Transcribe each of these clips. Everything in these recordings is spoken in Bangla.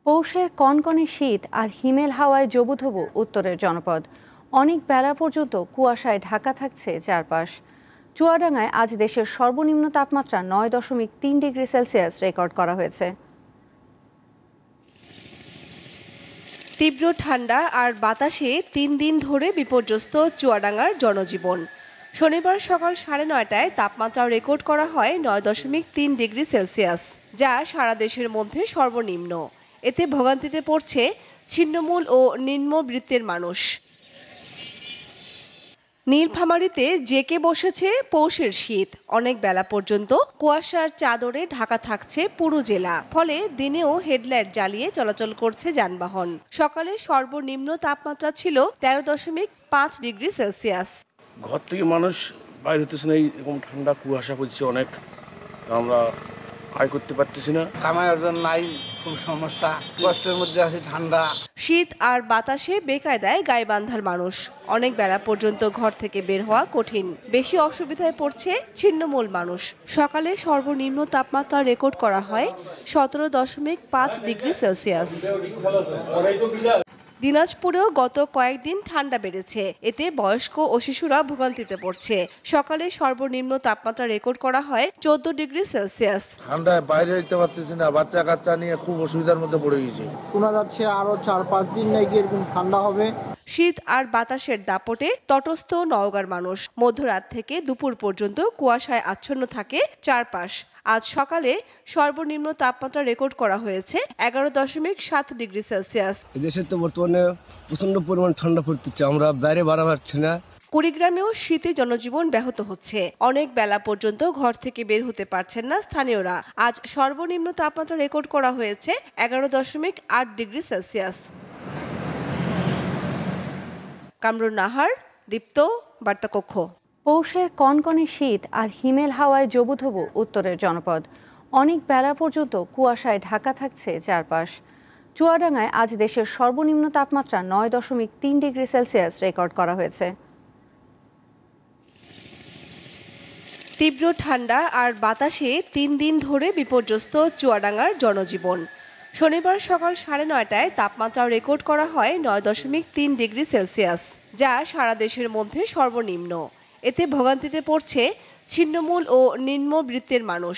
পৌষের কনকনে শীত আর হিমেল হাওয়ায় জবুথবু উত্তরের জনপদ। অনেক বেলা পর্যন্ত কুয়াশায় ঢাকা থাকছে চারপাশ। চুয়াডাঙ্গায় আজ দেশের সর্বনিম্ন তাপমাত্রা 9.3 ডিগ্রি সেলসিয়াস রেকর্ড করা হয়েছে। তীব্র ঠান্ডা আর বাতাসে 3 দিন ধরে বিপর্যস্ত চুয়াডাঙ্গার জনজীবন। শনিবার সকাল 9:30টায় তাপমাত্রা রেকর্ড করা হয় 9.3 ডিগ্রি সেলসিয়াস, যা সারা দেশের মধ্যে সর্বনিম্ন। এতে ভোগান্তিতে পড়ছে ছিন্নমূল ও নিম্নবিত্তের মানুষ। নীলফামারীতে জেঁকে বসেছে পৌষের শীত। অনেক বেলা পর্যন্ত কুয়াশার চাদরে ঢাকা থাকছে পুরো জেলা। ফলে দিনেও হেডলাইট জ্বালিয়ে চলাচল করছে যানবাহন। সকালে সর্বনিম্ন তাপমাত্রা ছিল 13.5 ডিগ্রি সেলসিয়াস। ঘর থেকে মানুষ বাইরে হতেছে না, এরকম ঠান্ডা কুয়াশা পড়ছে অনেক, আমরা আয় করতে পারতেছি না। কামাই অর্জন নাই, খুব সমস্যা, কষ্টের মধ্যে আছে। ঠান্ডা শীত আর বাতাসে বেকায়দায় গায়ে বাঁধার মানুষ। অনেক বেলা পর্যন্ত ঘর থেকে বের হওয়া কঠিন। বেশি অসুবিধায় পড়ছে ছিন্নমূল মানুষ। সকালে সর্বনিম্ন তাপমাত্রা রেকর্ড করা হয় 17.5 ডিগ্রি সেলসিয়াস। দিনাজপুরেও গত কয়েকদিন ঠান্ডা বেড়েছে। এতে বয়স্ক ও শিশুরা ভোগান্তিতে পড়ছে। সকালে সর্বনিম্ন তাপমাত্রা রেকর্ড করা হয় 14 ডিগ্রি সেলসিয়াস। ঠান্ডায় বাইরে যেতে পারতেছি না, বাচ্চা কাচ্চা নিয়ে খুব অসুবিধার মধ্যে পড়ে গেছি। শোনা যাচ্ছে আরো 4-5 দিন নাকি এরকম ঠান্ডা হবে। শীত আর বাতাসের দাপটে তটস্থ নওগাঁর মানুষ। মধ্যরাত থেকে দুপুর পর্যন্ত কুয়াশায় আচ্ছন্ন থাকে চারপাশ। আজ সকালে সর্বনিম্ন তাপমাত্রা রেকর্ড করা হয়েছে 11.7 ডিগ্রি সেলসিয়াস। দেশে তো বর্তমানে প্রচন্ড পরিমাণ ঠান্ডা পড়তেছে, আমরা বাইরে বাড়া পারছি না। কুড়িগ্রামেও শীতে জনজীবন ব্যাহত হচ্ছে। অনেক বেলা পর্যন্ত ঘর থেকে বের হতে পারছেন না স্থানীয়রা। আজ সর্বনিম্ন তাপমাত্রা রেকর্ড করা হয়েছে 11.8 ডিগ্রি সেলসিয়াস। কামরুন নাহার, দীপ্ত বার্তা কক্ষ। পৌষের কনকনে শীত আর হিমেল হাওয়ায় জবুথবু উত্তরের জনপদ। অনেক বেলা পর্যন্ত কুয়াশায় ঢাকা থাকছে চারপাশ। চুয়াডাঙ্গায় আজ দেশের সর্বনিম্ন তাপমাত্রা 9.3 ডিগ্রি সেলসিয়াস রেকর্ড করা হয়েছে। তীব্র ঠান্ডা আর বাতাসে 3 দিন ধরে বিপর্যস্ত চুয়াডাঙ্গার জনজীবন। শনিবার সকাল 9:30টায় তাপমাত্রা রেকর্ড করা হয় 9.3 ডিগ্রি সেলসিয়াস, যা সারা দেশের মধ্যে সর্বনিম্ন। এতে ভোগান্তিতে পড়ছে ছিন্নমূল ও নিম্নবিত্তের মানুষ।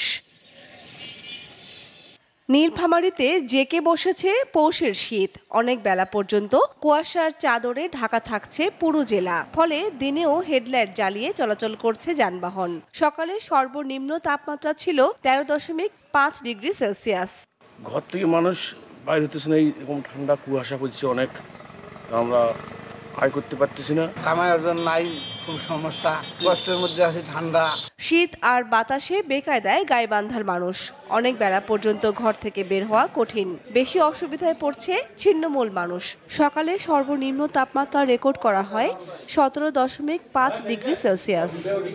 নীলফামারীতে জেঁকে বসেছে পৌষের শীত। অনেক বেলা পর্যন্ত কুয়াশার চাদরে ঢাকা থাকছে পুরো জেলা। ফলে দিনেও হেডলাইট জ্বালিয়ে চলাচল করছে যানবাহন। সকালে সর্বনিম্ন তাপমাত্রা ছিল 13.5 ডিগ্রি সেলসিয়াস। ঘর থেকে মানুষ বাইরে হতেছে না, এরকম ঠান্ডা কুয়াশা পড়ছে অনেক, আমরা আয় করতে পারতেছি না। কামাই অর্জন নাই, খুব সমস্যা, কষ্টের মধ্যে আছে। ঠান্ডা শীত আর বাতাসে বেকায়দায় গায়ে বাঁধার মানুষ। অনেক বেলা পর্যন্ত ঘর থেকে বের হওয়া কঠিন। বেশি অসুবিধায় পড়ছে ছিন্নমূল মানুষ। সকালে সর্বনিম্ন তাপমাত্রা রেকর্ড করা হয় 17.5 ডিগ্রি সেলসিয়াস।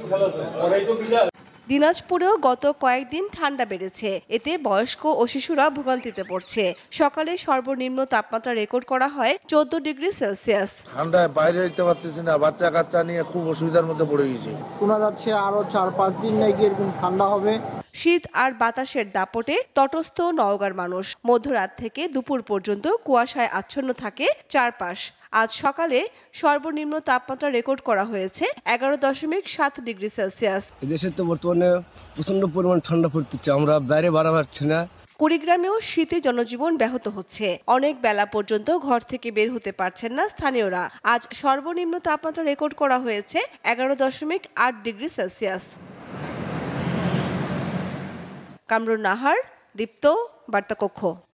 দিনাজপুরেও গত কয়েকদিন ঠান্ডা বেড়েছে। এতে বয়স্ক ও শিশুরা ভোগান্তিতে পড়ছে। সকালে সর্বনিম্ন তাপমাত্রা রেকর্ড করা হয় 14 ডিগ্রি সেলসিয়াস। ঠান্ডায় বাইরে যেতে পারতেছি না, বাচ্চা কাচ্চা নিয়ে খুব অসুবিধার মধ্যে পড়ে গেছি। শোনা যাচ্ছে আরো 4-5 দিন নাকি এরকম ঠান্ডা হবে। শীত আর বাতাসের দাপটে তটস্থ নওগাঁর মানুষ। মধ্যরাত থেকে দুপুর পর্যন্ত কুয়াশায় আচ্ছন্ন থাকে চারপাশ। আজ সকালে সর্বনিম্ন তাপমাত্রা রেকর্ড করা হয়েছে 11.7 ডিগ্রি সেলসিয়াস। দেশে তো বর্তমানে প্রচন্ড পরিমাণ ঠান্ডা পড়তেছে, আমরা বাইরে বাড়া পারছি না। কুড়িগ্রামেও শীতে জনজীবন ব্যাহত হচ্ছে। অনেক বেলা পর্যন্ত ঘর থেকে বের হতে পারছেন না স্থানীয়রা। আজ সর্বনিম্ন তাপমাত্রা রেকর্ড করা হয়েছে 11.8 ডিগ্রি সেলসিয়াস। কামরুন নাহার, দীপ্ত বার্তা কক্ষ।